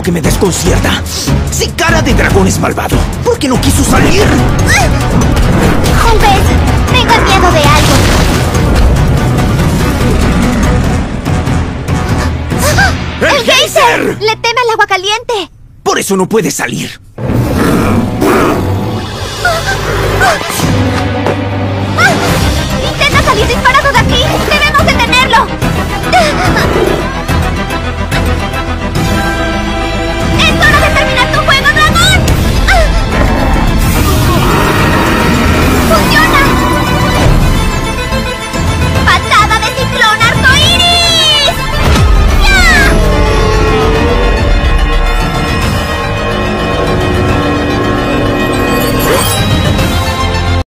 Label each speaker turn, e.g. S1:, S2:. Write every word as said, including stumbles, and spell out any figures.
S1: que me desconcierta. Si Cara de Dragón es malvado, ¿por qué no quiso salir?
S2: Hulbert, tengo miedo de algo.
S1: ¡El,
S2: ¡El geyser! ¡Le teme al agua caliente!
S1: Por eso no puede salir.